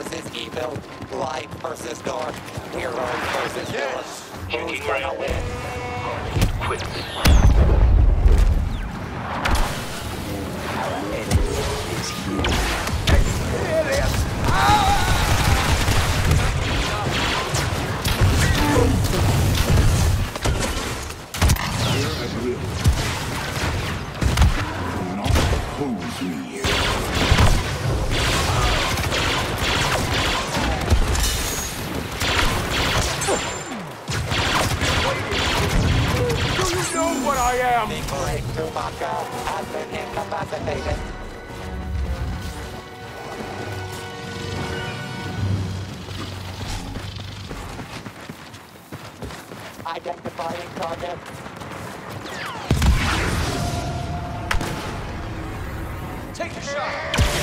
versus evil. Light versus dark. Heroes versus villains. Who's gonna win? Quit. Our enemy is here. Experience! Fire at will. Do not oppose me. Do you know what I am? The great Chewbacca has been incapacitated. Identifying target. Take a shot.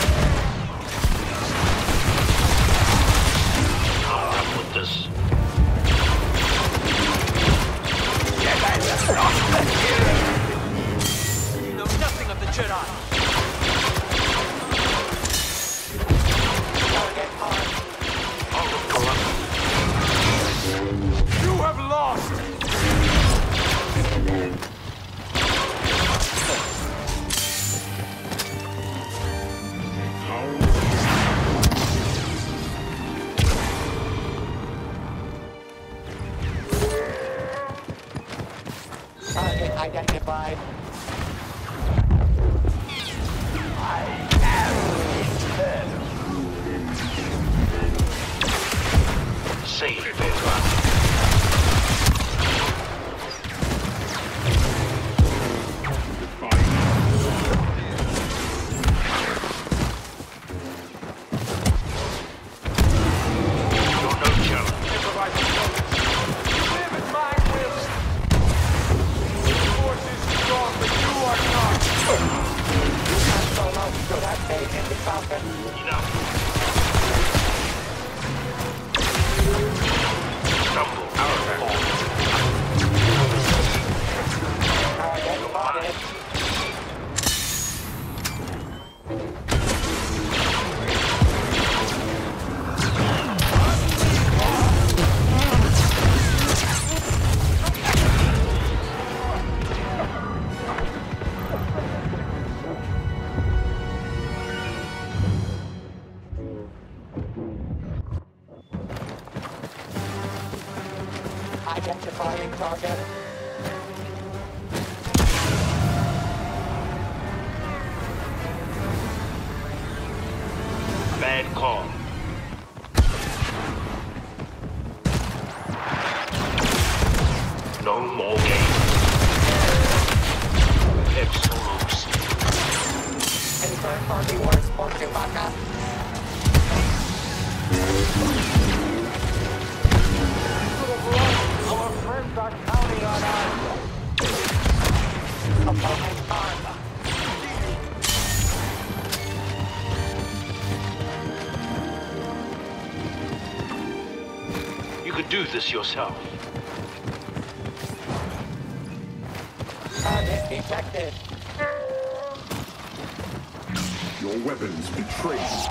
Up with this. You know nothing of the Jedi. Target armed. You have lost. Target identified. Safe, Pedro. You're no challenge. Improvise focus. Live at my will. The force is strong, but you are not. Han Solo should have taken the Falcon. Enough. Stumble out of that. Target spotted. Identifying target. Bad call. No more games. Head solos. Confirm party works for Chewbacca. Our friends are counting on us. Opponent armed. You could do this yourself. Target detected. Your weapons betray you.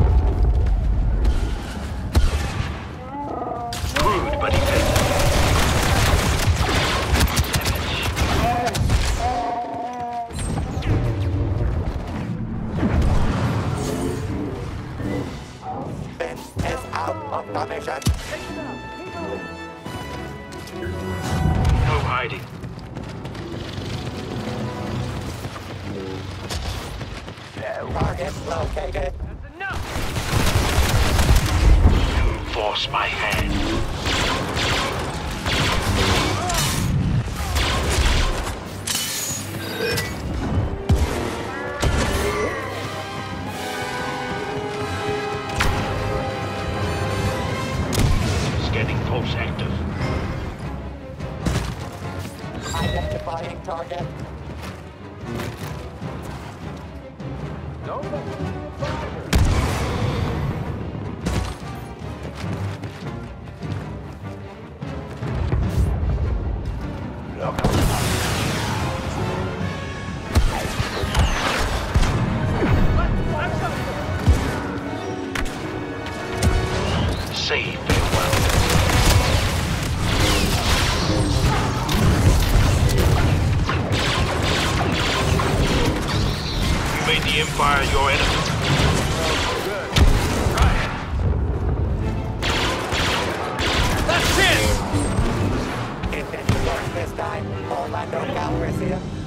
Crude, but effective. Finn is out of commission. No hiding. Target located. That's enough. You force my hand. Scanning pulse active. Identifying target. say farewell. You made the Empire your enemy. Good. Try it. That's it! Intend to start this time, Orlando Calrissian.